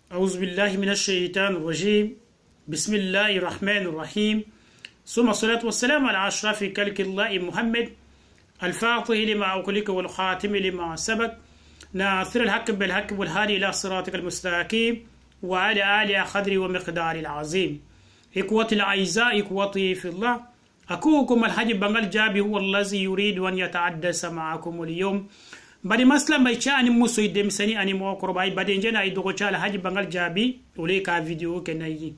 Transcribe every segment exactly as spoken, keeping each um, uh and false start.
أعوذ بالله من الشيطان الرجيم. بسم الله الرحمن الرحيم. ثم الصلاة والسلام على أشرف خلق الله محمد الفاتح لما أغلق والخاتم لما سبق ناصر الحق بالحق والهادي إلى صراطك المستقيم وعلى آله قدر ومقدار العظيم. إخوتي الأعزاء، إخوتي في الله، أخوكم الحاج بنغال جابي هو الذي يريد أن يتحدث معكم اليوم. badi masla mai cha ani muso idem sani ani mo ko bay badi njena ay dogo cha Alhaji Bangal Jabi ule ka video ke nayi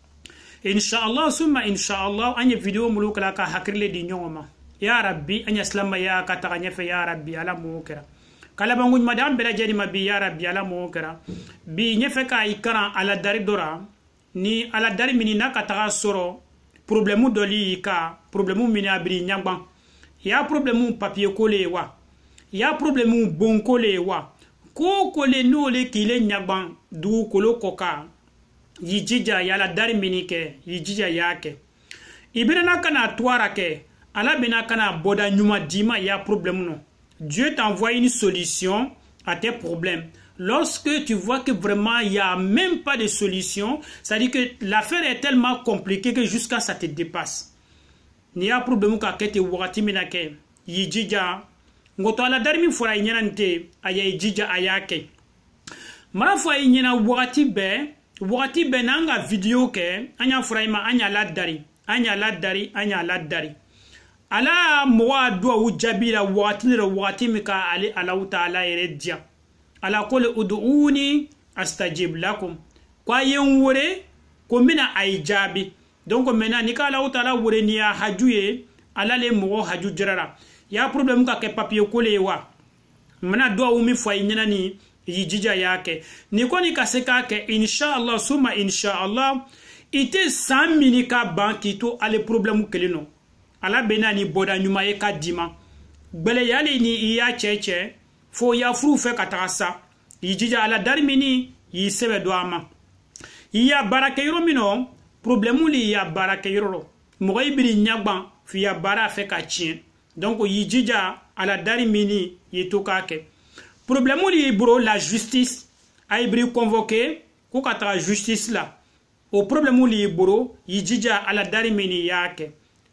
insha Allah summa insha Allah anya video muluk la ka hakirle di nyoma ya rabbi anya slama ya ka ta nya fe ya rabbi ala mo kera kala banguñ madam bela jeni ma bi ya rabbi ala mo kera bi nyefe ka ikran ala dari dora ni ala dari mini na ka ta soro problème doli ka problème mini abri nyagban ya problème papier collé wa ya problème bon kole wa ko kole no le kile nyagban du kolo koka yijija yala dari minike yijija yake ibirana kana twara ke ala bena kana boda nyuma dima ya problème non. Dieu t'envoie une solution à tes problèmes. Lorsque tu vois que vraiment il y a même pas de solution, ça dit que l'affaire est tellement compliquée que jusqu'à ça te dépasse. Ni ya problème ka kete wakati minake yijija ngoto ala darmi fura nyanante aya jija ayake mara fo ay nyina wakati be wakati be nanga video ke anya fura ma anya la dari anya la dari anya la dari ala mwa do wujabira wakati ro wakati mika ali ala taala yeredia ala qul ud'uni astajib lakum kwa yenwore ko mina ay jabi donc mena ni kala taala wore ni ya hajuye ala le mo haju jirara ya problème ka ke papier collé wa mana do umi fo nyina ni yijija yake ni ko ni kaseka ke inshallah suma inshallah ite cent mille ka banki to ale problème kelino ala benani boda nyuma e ka dima gbele yale ni ya cheche fo ya fru fe katasa yijija ala darmini yi sebe do ama ya barake yoro mino problème li ya barake yoro mo ibiri nyagban fi ya bara fe ka chien. Donc yijija ala dari mini yitokake problème li bro la justice a ibri convoqué ko kata justice la o problème li bro yijija ala dari mini yake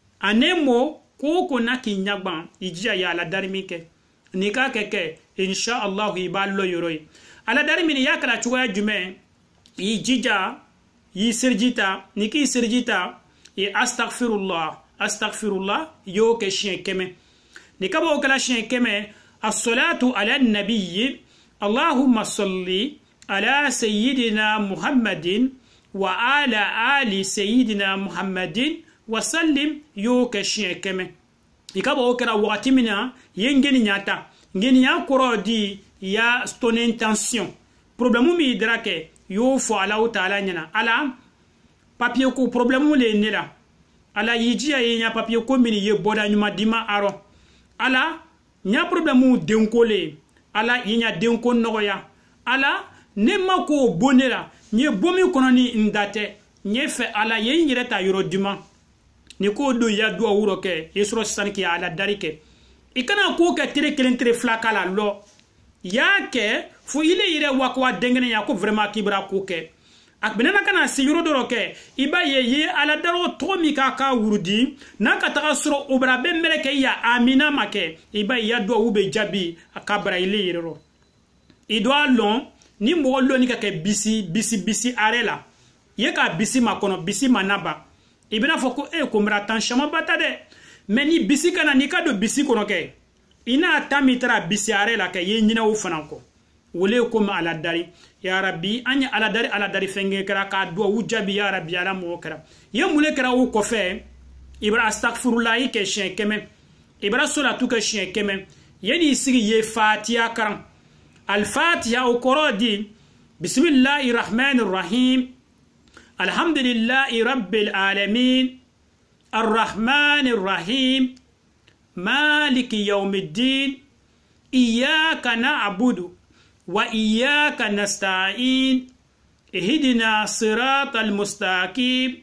anemo ko ko naki nyagban yijija ya ala dari mike nika keke insha Allah iballo yoroi ala dari mini yakala chuwa jume yijija yi serjita niki serjita e astaghfirullah astaghfirullah yo ke chien keme ni kabo kala chien keme as-salatu ala an-nabiy allahumma salli ala sayyidina muhammadin wa ala ali sayyidina muhammadin wa sallim yo ke chien keme ni kabo kala wakati mina yengeni nyata ngeni ya korodi ya ton intention problème mi drake yo fo ala taala nyana ala papier ko problème le nela ala yijia ye nya papier ko mini ye boda nyuma dima aro ala nya problème denkole ala yinya denko noya ala ne mako bonera nye bomi kononi ndate nye fe ala ye nyireta yoro dima ni ko do ya do wuro ke yesro sanki ala darike ikana ko ke tere kelen tere flakala lo yake fu ile ire wakwa dengene ya ko vraiment kibra ko ke ak benana kana siguro doroke iba ye ye ala daro tomi ka ka wurudi naka taka soro obra be meleke ya amina make iba ya do ube jabi akabra ile yero idwa lon ni mo lo ni ka ke bisi bisi bisi arela ye ka bisi makono bisi manaba ibina foko e ko mra tan chama batade meni bisi kana ni ka do bisi kono ke ina tamitra bisi arela ke ye nyina wo fananko wole ko ma ala dari ya rabbi anya ala dari ala dari fenge kara ka do wujabi ya rabbi ala mo kara ye mule kara wo ko fe ibra astaghfirullah ke chien keme ibra sola tu ke chien keme ye ni sigi ye fatiha karam al fatiha o korodi bismillahir rahmanir rahim alhamdulillahi rabbil alamin arrahmanir rahim maliki yawmiddin iyyaka na'budu وإياك نستعين اهدنا صراط المستقيم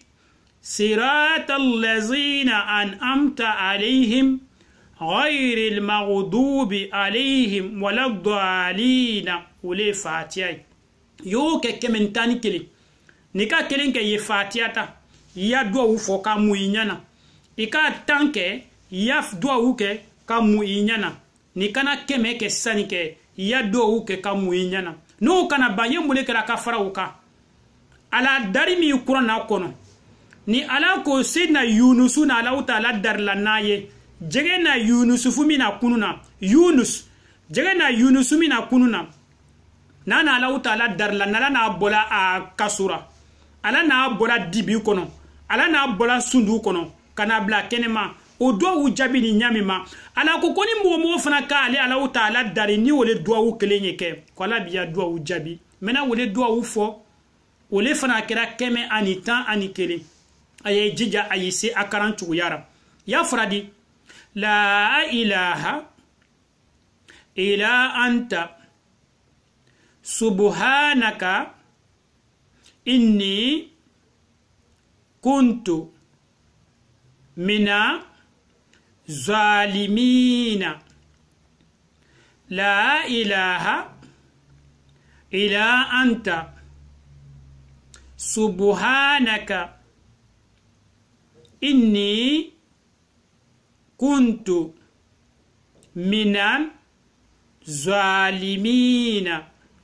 صراط الذين أنعمت عليهم غير المغضوب عليهم ولا الضالين ولي فاتحة yo ke kementani kele nika kelen ke ye fatiata ya dua u fo ka muinyana ika tanke ya dua u ke ka muinyana nikana keme ke sani ke ya dua u ke ka muinyana no kana banye mule kala ka fara uka ala dari mi kurana kono ni ala ko sidna yunusu na ala taala dar la naye jege na yunusu fumina kununa yunus jege na yunusu mina kununa nana ala taala dar la nala na bola a kasura ala na bola dibi kono ala na bola sundu kono kana bla kenema o do wu jabi ni nyamima ala ko koni mo mo fana ka ale ala taala dari ni wole do wu kelenye ke ko ala biya do wu jabi mena wole do wu fo wole fana kera keme ani tan ani kele aye jija ayise akaran chugu yara ya fradi la ilaha ila anta subhanaka inni kuntu mina zalimina la ilaha ila anta subhanaka inni kuntu minan zalimina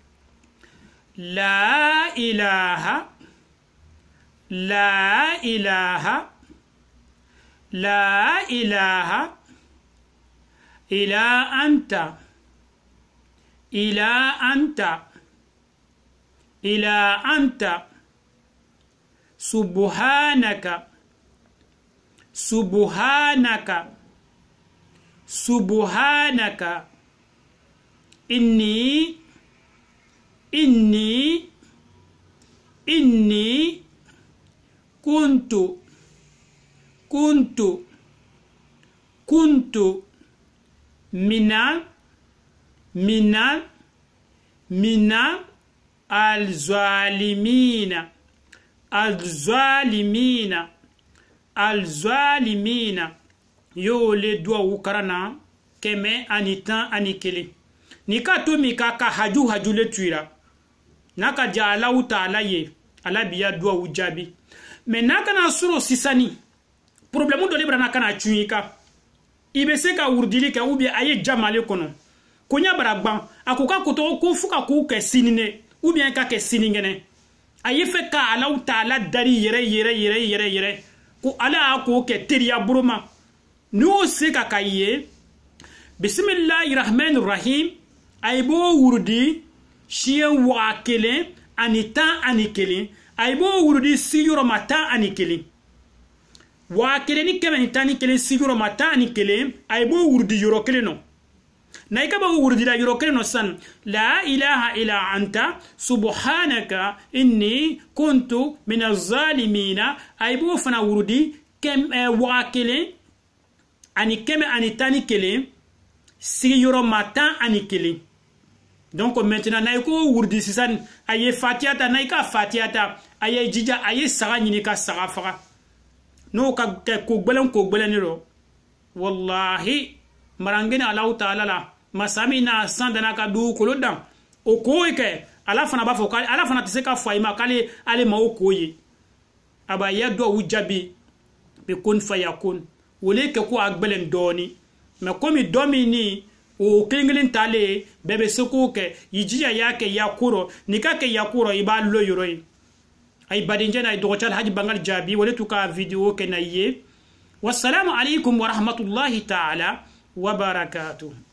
la ilaha la ilaha la ilaha ila anta ila anta ila anta subhanaka subhanaka subhanaka inni inni inni kuntu kuntu kuntu mina mina mina al-zalimina al-zalimina al-zalimina yo le doa ukarana keme anitan anikele nika to mika ka haju haju le tuira naka ja Allah taala ye ala biya doa ujabi me naka na suro sisani problème do libra naka na tuika ibe se ka urdili ka ubi aye jamale kono konya baragban akoka koto ko fuka ko ke sinine ou bien ka ke siningene aye fe ka Allah taala dari yere yere yere yere yere ko ala ko ke teriya buruma no se ka kaye bismillahir rahmanir rahim aybo wurdi chien wakele anitan anikele aybo wurdi siyuro mata anikele wakele ni keme tani kele siyuro mata anikele aybo wurdi yoro kele no naika ba wurdi da yoro kele no san la ilaha illa anta subhanaka inni kuntu minaz zalimina aybo fana wurdi kem eh, wakele ani keme anitani kele siyuro mata anikele. Donc maintenant naiko wurdi sisan aye fatiata naika fatiata aye jija aye saga nyini ka saga faga no ka ko gbelen ko gbelen ro wallahi marangena Allah taala la masami na sandana ka du ko lodan o ko ke ala fana ba fo ka ala fana tse ka faima kale ale ma o ko yi aba ya do wujabi be kun fayakun wole ke ko agbelen doni me komi domini o klinglin tale bebe soko ke yijia yake yakuro nikake yakuro iba lo yoroi ay badinje na dogochal haji bangal jabi wala tuka video ke na ye wassalamu alaikum wa rahmatullahi ta'ala wa barakatuh.